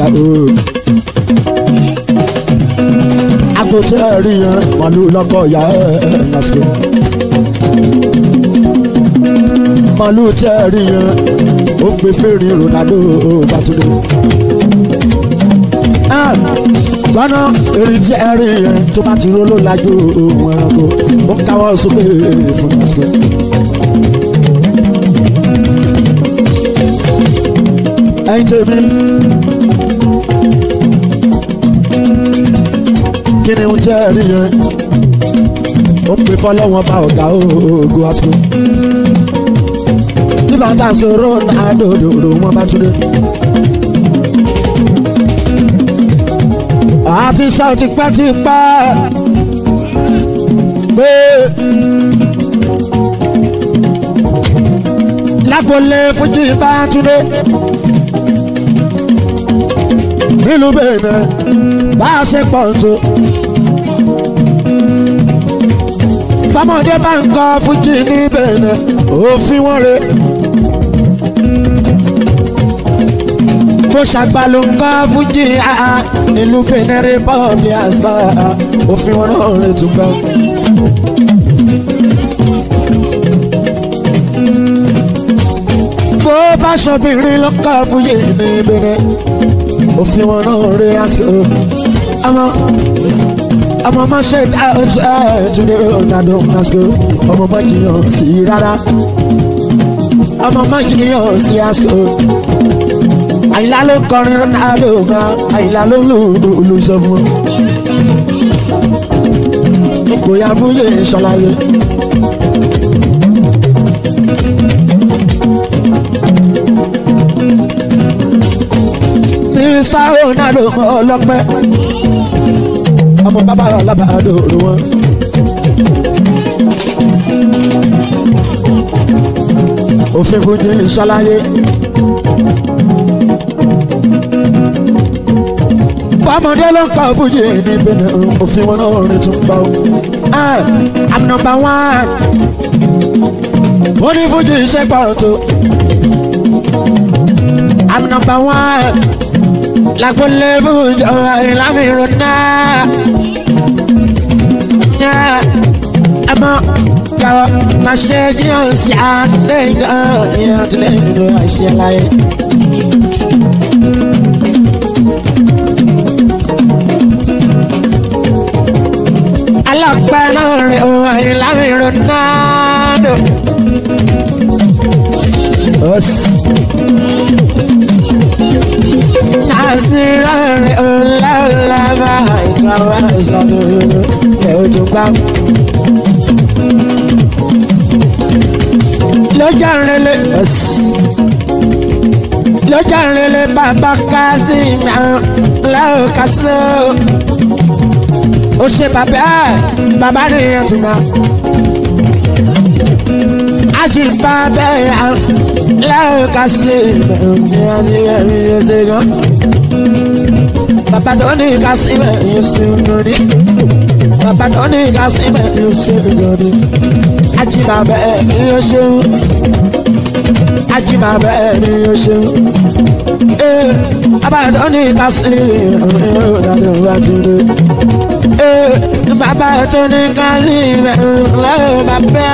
o. Àgùntàn ẹ̀rí yẹn màlúù lọ́kọ̀ ìyá ẹ̀ lásìkò. Màlúù tẹ́ ẹ̀rí yẹn ó gbé fèrè Ronaldo Bátúndé. Gbọ́nà èrè tí ẹ̀rí yẹn tó bá ti róló lájú ohun ẹranko ó káwọ́ sókè fún lásìkò. Ẹ̀yin tèmi kí ni ohun tẹ́ ẹ̀rí yẹn ó ń pè fọ́lọ́wọ́n bá ọ̀gá ògo àsìkò. Nígbà tá a sọ̀rọ̀ Ronaldo wọn Bátúndé. Àti sọ tipẹ́tipẹ́ pé lágbolé Fújì Bátúndé nílùú Benin bá a ṣe pọ̀ tó. Bọ́mọdé bá ń kọ Fújì ní Benin òfin wọn rè. Bó ṣàgbàlù ń kọ Fújì nílùú Benin Republic àṣà òfin wọn náà rè tún bẹ́ẹ̀. Bó bá ṣọbìnrin ló kọ Fújì ní Benin òfin wọn náà rè àṣà ọmọ má ṣe Túndé Ronaldo àṣà ọmọ má jiyàn sí rárá ọmọ má jiyàn sí àṣà. Àyìnlá ló kọrin Ronaldo gan Àyìnlá ló lù sọ fún ìgboyà fúyè ṣàlàyé. Mr. Ronaldo ọlọ́pẹ́ ọmọ bàbá alábàádò wọn. Òfin fújì ṣàlàyé. Ọmọdé ló ń kọ Fújì ní Benin òfin wọn náà rìn tún gbà ó. I'm number one. Ó ní Fújì ṣe pọ̀ tó. I'm number one. Lágbolé Fújì ìlànà ìrònà. Àmọ́ yàrá máa ṣe jíyàn sí àtúndéyìn àtúndéyìn ló àìṣe láyé. Ọlọ́pàá náà rẹ̀ wá ìlànà Ronaldo. Nàìjíríà rẹ̀ ọ̀làwọ̀làwà ìgbàwá ìsọ̀rọ̀ ẹ̀ ojú gbà. Lọ́jà rẹ̀lẹ̀ bàbá Kazeem lọ́wọ́ kásó. Ó ṣe bàbá nìyẹn tún náà. Àjìbá bẹ́ẹ̀ lọ́wọ́ Kazeem ní àṣìwẹ̀ mi yóò ṣe gan. Bàbá tó ní Kazeem yóò ṣe gan ni. Bàbá tó ní Kazeem yóò ṣe gan ni. Àjìbá bẹ́ẹ̀ ni yóò ṣe. Àjìbá bẹ́ẹ̀ ni yóò ṣe. Bàbá tó ní Kazeem yóò dáadọ́ wá ti dé. Bàbá tó ní Kazeem lọ́wọ́ bàbá.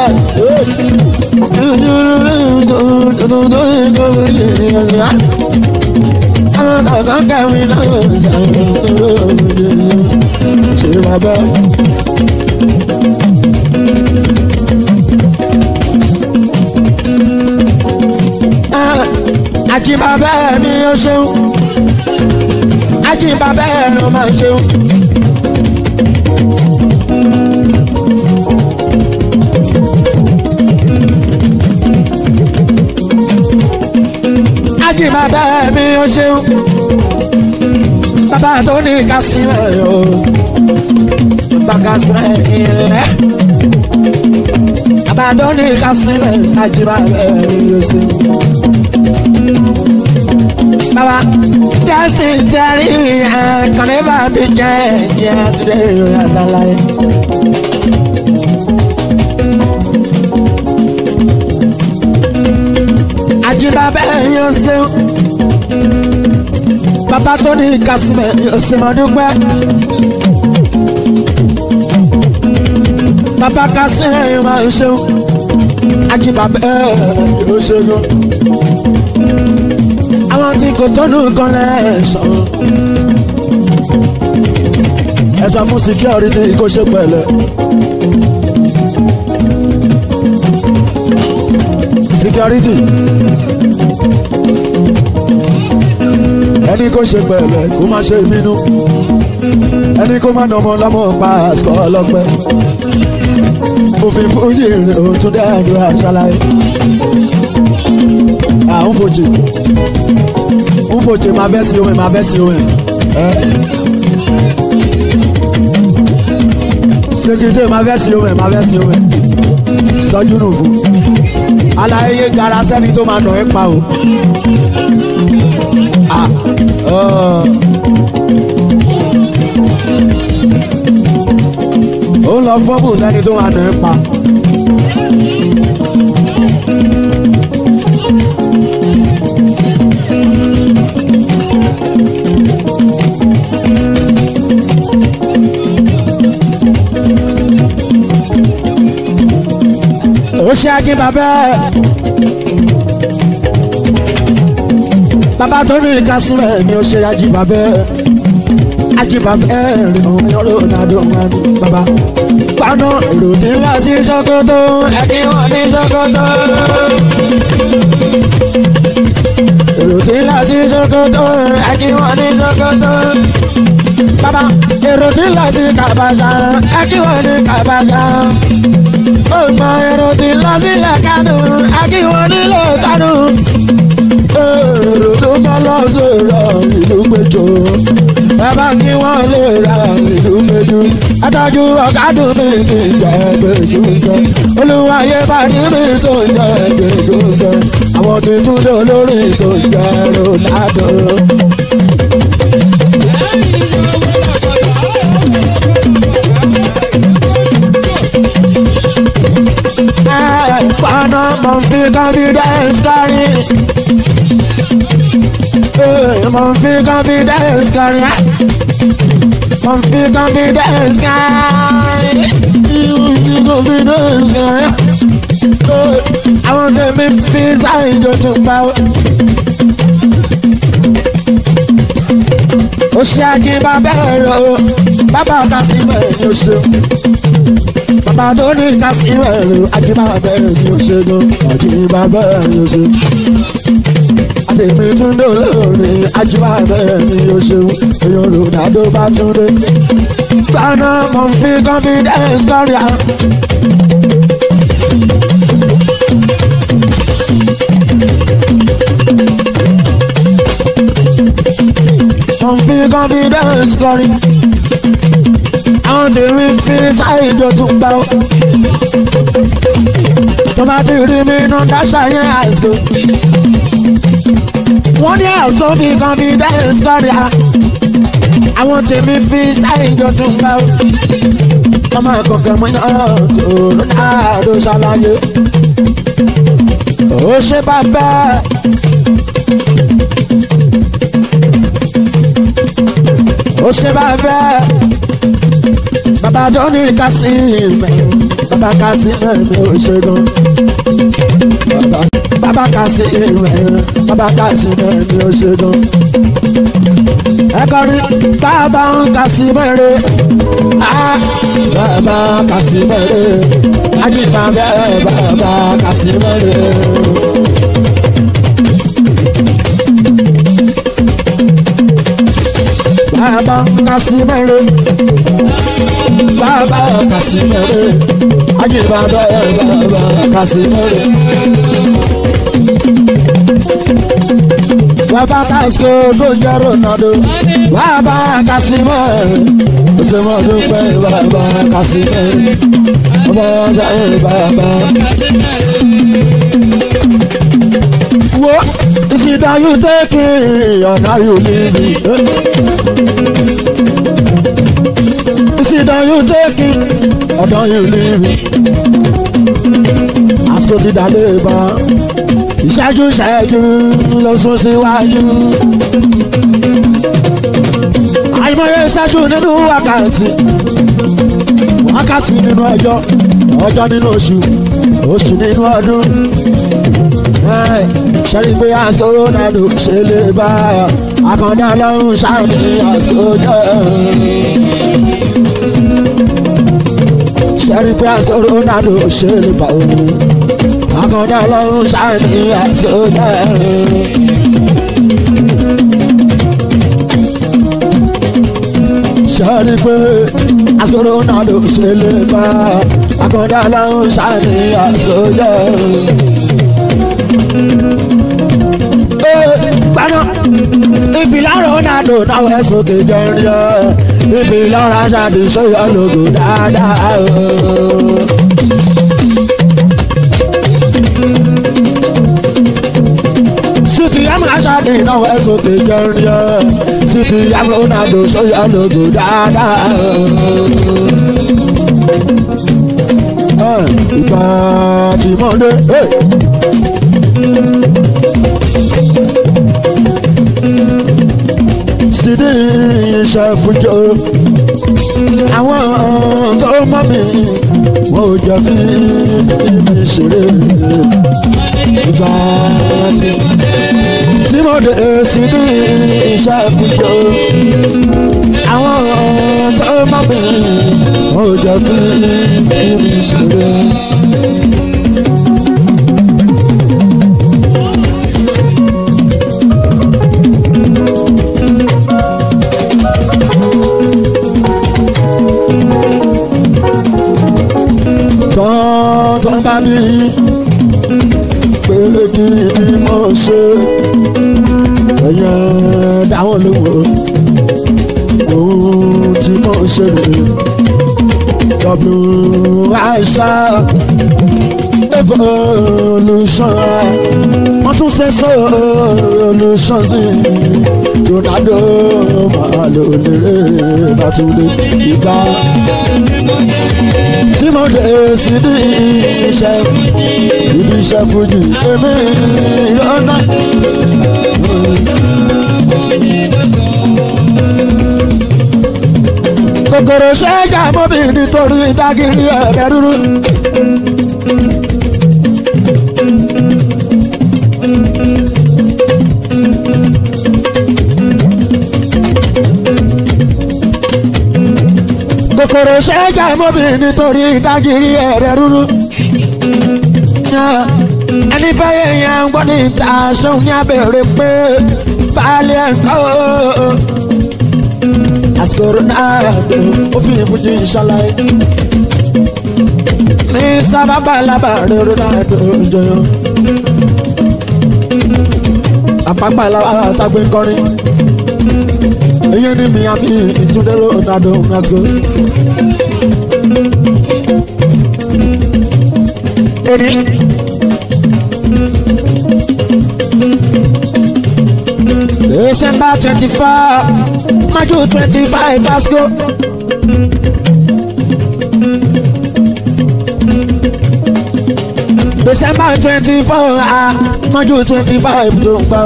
Àwọn ọ̀gán kẹwì náà ṣe bàbá. Àjìbàbá mi ó ṣeun. Àjìbàbá ló máa ṣeun. Àjìbàbá mi ó ṣeun. Bàbá tó ní Kazeem o. Bàbá ilẹ̀. Bàbá tó ní Kazeem Àjìbàbá mi ó ṣeun. Baba, Justin Terry, can never be changed. Yeah, today you have a life. Àjìbàbá yourself. Baba bàbá tó ní kásìmẹ̀ òsèmọ̀dúpẹ́. bàbá kásìmẹ̀ máa ń ṣeun ajíbàbẹ́ ló ṣe gan. àwọn tí kò tó nǹkan lẹ́sàn. ẹ sọ fún security kó ṣe pẹ̀lẹ́. security ẹni kó ṣe pẹ̀lẹ́ kó má ṣe bínú ẹni kó má nọmọ lọ́mọ pa àsìkò ọlọ́pẹ́ òfin fújì rẹ̀ ò tún dáadọ́ àṣàlàyé àwọn fòjì máa bẹ́ sí omi sekirite máa bẹ́ sí omi sọ́jú nù fún aláyé gara sẹ́ni tó máa nà ẹ́ pa o. ó lọ fọ́bù sẹ́ni tó máa nà ẹ́ pa. ó ṣe ajé bàbá tó ní ìkásílẹ̀ ni ó ṣe ajé bàbá rìn òun yọrọ nàdó wọn ni bàbá. paná èrò tí ń lọ sí Sókótó ẹni wọn ní Sókótó. èrò tí ń lọ sí Sókótó ẹni wọn ní Sókótó. bàbá èrò tí ń lọ sí Kàbàṣà ẹni wọn ní Kàbàṣà. ọmọ èrò tí ń lọ sílẹ̀ Kánò ẹni wọn nílẹ̀ Kánò. èrò tó bá lọ sọ̀rọ̀ ìlú péjọ bàbá kí wọ́n lè ra ìlú péjú adájú ọ̀kadùn mi ti jẹ́ péjú sẹ́ olúwayé bá rí mi tó jẹ́ péjú sẹ́ àwọn ti tún dé olórí tó jẹ́ Ronaldo. Paná mọ̀ fi confidence kárí. Mon fi confidence carry. Mon fi confidence carry. Confidence carry. I want to make space I don't talk about. Ó ṣe ajé bàbá ẹ̀rọ bàbá Kásímẹ̀ ni ó ṣe. Bàbá tó ní Kásímẹ̀ ẹ̀rọ ajé bàbá ẹ̀rọ ni ó ṣe gan. Ajé bàbá ẹ̀rọ ni ó ṣe. Àdèmí tún dé olóore ajúbà bẹ́ẹ̀ ni o ṣeun èèyàn Ronaldo bá tún dé. Gbaná mo fi confidence kọ́rí à. Mo fi confidence kọ́rí. Àwọn tèmi fi ṣáìjọ tún gbà ó. Tọ́mátì rí mi náà dáṣà yẹn àìsàn. Wọ́n ní ẹ̀sán fi confidence kọ́ríà àwọn tèmi fi ṣáìjọ tún bá ó. ọmọ àkọ́kọ́ mọ́ iná tó Ronaldo ṣàlàyé ó ṣe bàbá. ó ṣe bàbá bàbá tó ní Kásímẹ̀ bàbá Kásímẹ̀ mi ò ṣe gan. Bàbá Kásímẹ̀ ni ó ṣe gan. ẹ kọrin bàbá Kásímẹ̀ rẹ̀ bàbá Kásímẹ̀ rẹ̀ ajíbàbẹ́ bàbá Kásímẹ̀ rẹ̀. Bàbá Kásímẹ̀ rẹ̀ bàbá Kásímẹ̀ rẹ̀ ajíbàbẹ́ bàbá Kásímẹ̀ rẹ̀. Bàbá Kásímẹ̀ tó jẹ́ Ronaldo bàbá Kásímẹ̀ òsèmọ̀dúpẹ́ bàbá Kásímẹ̀ bàbá. Wo is it that you take it or now you leave it? Is it that you take it or now you leave it? Àsìkò ti dàdé bá ìṣẹ́jú lọ sún síwájú. ìṣẹ́jú nínú wákàtí wákàtí nínú ọjọ́ ọjọ́ nínú oṣù oṣù nínú ọdún ṣẹ́rí pé àsìkò Ronaldo ṣe lè bá àkàndá lọ́hùn ṣáàní àsìkò jẹ́ ṣẹ́rí pé àsìkò Ronaldo ṣe lè bá òun àkàndá lọ́hùn ṣáàní àsìkò jẹ́. ṣẹ́rí pé àsìkò Ronaldo ṣe lè bá àkàndá lọ́hùn ṣáàní àsìkò jẹ́. Gbana ìfìlà Ronaldo náà ẹ̀ sókè jẹrin ẹ̀ ìfìlà Rashad sọ́yọ́ lógo dáadáa. City am Rashad náà ẹ̀ sókè jẹrin ẹ̀ City am Ronaldo sọ́yọ́ lógo dáadáa. Ìgbà tí mo dé. Sídì ìṣàfùjọ àwọn tó mọ̀ mí wọ́n ò jẹ́ fi mi ṣeré ìgbà tí mo dé. Sídì ìṣàfùjọ àwọn tó mọ̀ mí wọ́n ò jẹ́ fi mi ṣeré. Tọ́ntọ́n bá mi pé kí ni mo ṣe ẹ̀yẹ dáwọn lówó ohun tí mo ṣe rè evolution wọ́n tún ṣe solution sí Ronaldo máa lò lérè bàtúndé ìgbà tí mo dé sí ní ibi iṣẹ́ fújì èmi lọ́nà. Kòkòrò ṣẹ́jà mọ́bì nítorí dágìrì ẹ̀rẹ́ dúró. Kòkòrò ṣẹ́jà mọ́bì nítorí dágìrì ẹ̀rẹ́ dúró. Ẹni fẹ́yẹ̀ yẹn ń gbọ́ ní ìta aṣọ ní abẹ́rẹ́ pé baálé ẹ̀kọ́. Àsìkò Ronaldo ó fi ìfúnjì ìṣàlàyé ní sábàbà lábàárẹ̀ Ronaldo jọyọ̀ àpapà àtàgbé kọrin èyí ni mi àbí ìtúndé Ronaldo àsìkò. December 24, March 25, Vasco. December 24, March 25, don't bow.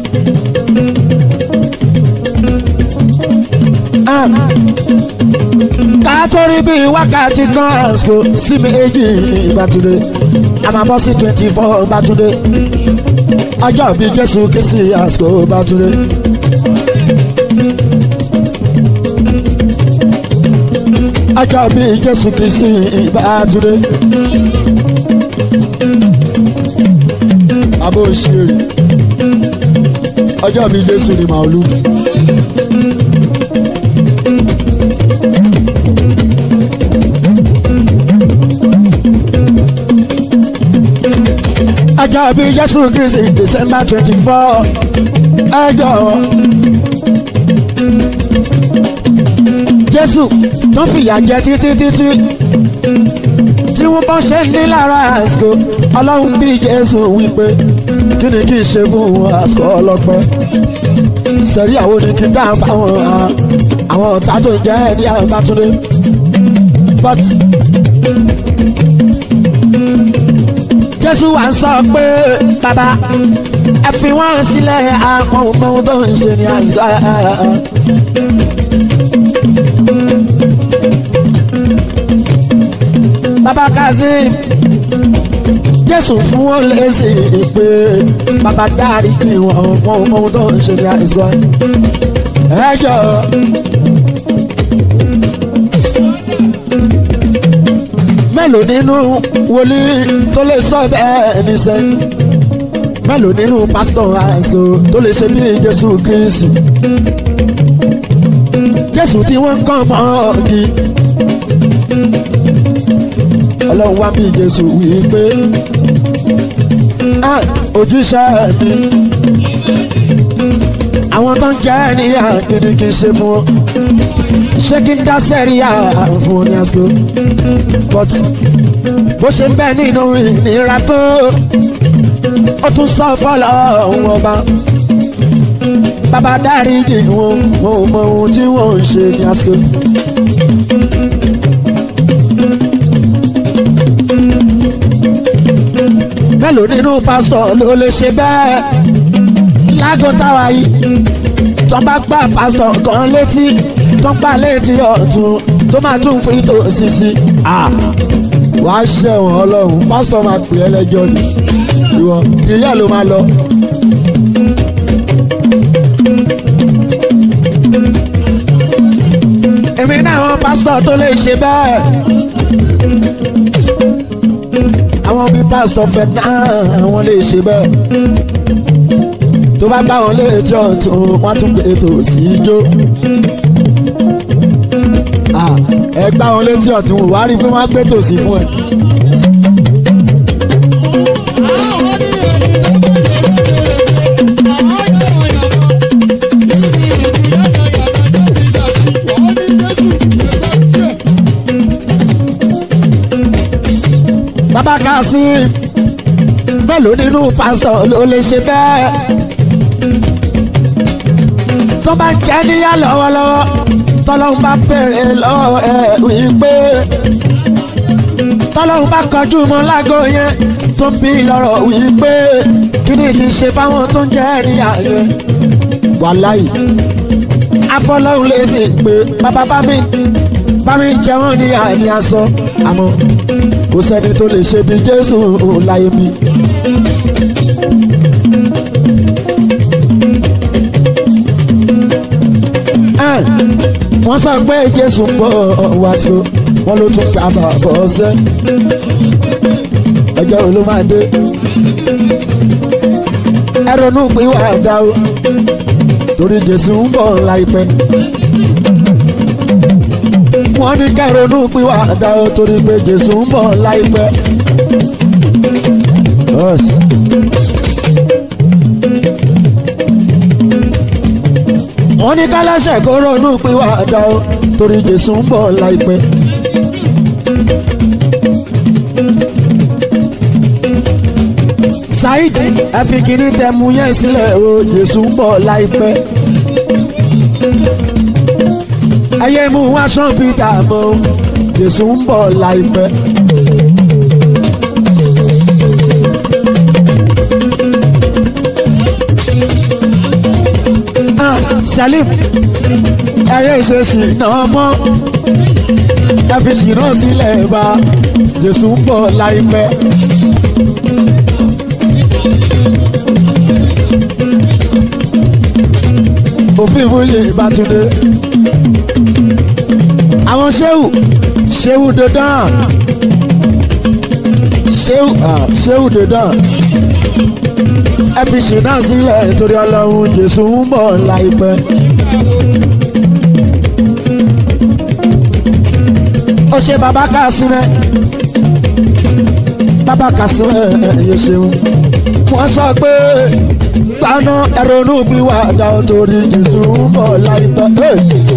Kátórí bíi wákàtí kan àsìkò sí méjì Bátúndé a máa bọ́ sí 24 Bátúndé ọjọ́ bí Jésù Kristi àsìkò Bátúndé. Ọjọ́ bí Jésù Kristi Bátúndé. Àbò òṣèré ọjọ́ bí Jésù ni màálù. Ọjọ́ bí Jésù Kristi December 24 ọjọ́ Jésù tó fìyà jẹ títí tí wọ́n bọ́ ṣe ní lára àsìkò Ọlọ́run bí Jésù wípé kí ni kí n ṣe fún àsìkò ọlọ́pẹ́ sẹ̀rí àwọn ní kí n dá fáwọn àwọn ọ̀tá tó jẹ́ ẹ̀rí Bátúndé but Jésù wá ń sọ pé bàbá ẹ fi wọ́n sílẹ̀ àwọn ọmọ tó ń ṣe ní àsìkò bàbá Kazeem Jésù fún wọn lẹ́sìn pé bàbá dárí kí wọn ohun tó ń ṣe ní àìsàn ẹjọ́. Mélòó nínú wòlíì tó lè sọ bẹ́ẹ̀ níṣẹ́ mélòó nínú pásítọ̀ àìsàn tó lè ṣe bí Jésù Kristi Jésù tí wọ́n kàn mọ́ ọ̀gì Ọlọ́run wá bí Jésù wí pé ojúṣe mi àwọn tó ń jẹ́ ní àgbèrè kì í ṣe fún wọn ṣé kí n dá sẹ́ríà fún wọn ní àsìkò but bó ṣe ń bẹ nínú ìnira tó ó tún sọ fọlọ́ òun ọba bàbá dáríjì wọn ò mọ ohun tí wọ́n ń ṣe ní àsìkò. Mélòó nínú pásítọ̀ ló lè ṣe bẹ́ẹ̀ lágọ́ táwa yìí tó bá gbá pásítọ̀ kan létí tó gbá létí ọ̀tún tó máa tún fi tòsí sí wàá ṣẹ̀wọ̀n Ọlọ́run pásítọ̀ máa pè é lẹ́jọ́ ni ìwọ ìyá ló máa lọ. èmi náà àwọn pásítọ̀ tó lè ṣe bẹ́ẹ̀ àwọn bíi pásítọ̀ fẹ́ náà àwọn lè ṣe bẹ́ẹ̀ tó bá bá wọn létí ọ̀tún wọ́n tún pè ètò sí ijó ẹ gbá wọn létí ọ̀tún wò wá rí i pé wọ́n á gbé tòsí fún ẹ. Bàbá Kazeem mélòó nínú pásítọ̀ ló lè ṣe bẹ́ẹ̀ tó bá jẹ́ níyà lọ́wọ́lọ́wọ́ tọ́lọ́hún bá bèrè lọ́wọ́ ẹ̀ wípé tọ́lọ́hún bá kọjú mọ́ lágbo yẹn tó ń bí lọ́rọ̀ wípé kí ni kì í ṣe fáwọn tó ń jẹ́ níyà yẹn wàláì afọlọ́hún lè sì pé bàbá bá mi jẹun níyà ní aṣọ àmọ́ kò sẹ́ni tó lè ṣe bí Jésù láyé mi. wọ́n sọ pé Jésù ń bọ̀ wá sí wọ́n ló tún ká bàbọ̀ ọ̀sẹ̀ ọjọ́ wo ló máa dé. ẹ ronú pé wà á dá o torí Jésù ń bọ̀ láìpẹ́. wọ́n ní ká ronú pé wà á dá o torí pé Jésù ń bọ̀ láìpẹ́. wọ́n ní ká láṣẹ kó ronú pé wà á dá o torí Jésù ń bọ̀ láìpẹ́. Saheed ẹ fi kiri tẹ mú yẹn sílẹ̀ o Jésù ń bọ̀ láìpẹ́. ayé mú wá sàn Peter mọ́ Jésù ń bọ̀ láìpẹ́. Salim ẹyẹ ìṣesì náà mọ́ ẹ fi ṣìnà sílẹ̀ bá Jésù ń bọ̀ láìpẹ́. òfin ìwòye ìbátúndé àwọn ṣéwù dandan ṣéwù dandan ẹ fi ṣìnà sílẹ̀ torí Ọlọ́run Jésù ń bọ̀ láìpẹ́. ó ṣe bàbá Kásímẹ́ ẹ̀yẹ ṣeun wọ́n sọ pé gbaná ẹ̀rọ̀nù bí wà dá torí Jésù ń bọ̀ láìpẹ́.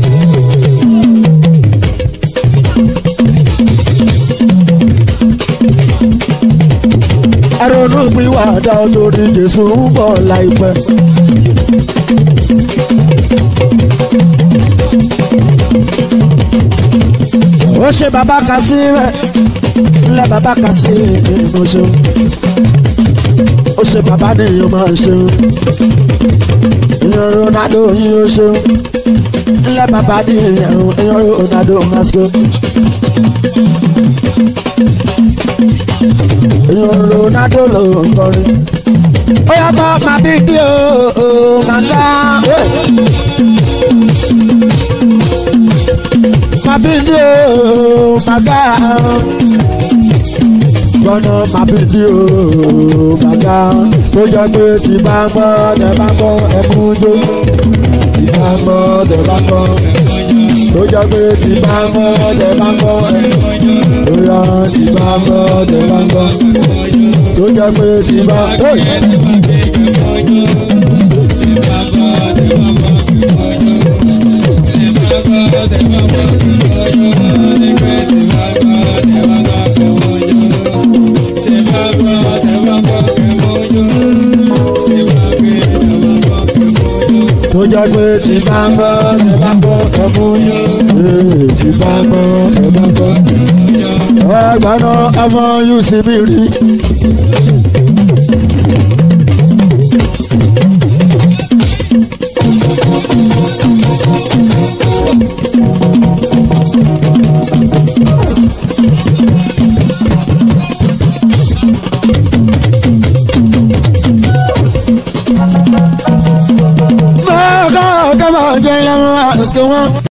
ẹ̀rọ̀nù bí wà dá torí Jésù ń bọ̀ láìpẹ́. ó ṣe bàbá Kásímẹ́ ńlẹ̀ bàbá Kásímẹ́ ló ṣeun ó ṣe bàbá nìyẹn máa ṣeun ìyẹn Ronaldo yìí ó ṣeun ńlẹ̀ bàbá nìyẹn ìyẹn Ronaldo máa ṣeun. èèyàn Ronaldo ló ń kọrin. Ó yàtọ̀ máa bí dí o màgá. Máa bí dí o màgá. Gbọ́nà máa bí dí o màgá. Tó jẹ́ pé tí bá ń bọ́ tẹ bá ń bọ́ ẹ̀mú jó. Tí bá ń bọ́ tẹ bá ń bọ́. Tó jẹ́ pé tí bá ń bọ́ tẹ bá ń bọ́ ẹ̀mú jó. Tó yá tí bá ń bọ́ tẹ bá ń bọ́. Tó jẹ́ pé tí bá ń bọ́. Tó jẹ́ pé tí bá ń bọ́ ẹ bá bọ́ ẹ fún yín. Tí bá ń bọ́ ẹ bá bọ́. Ẹgbẹ́ náà ọmọ yóò sì bí rí. Come on,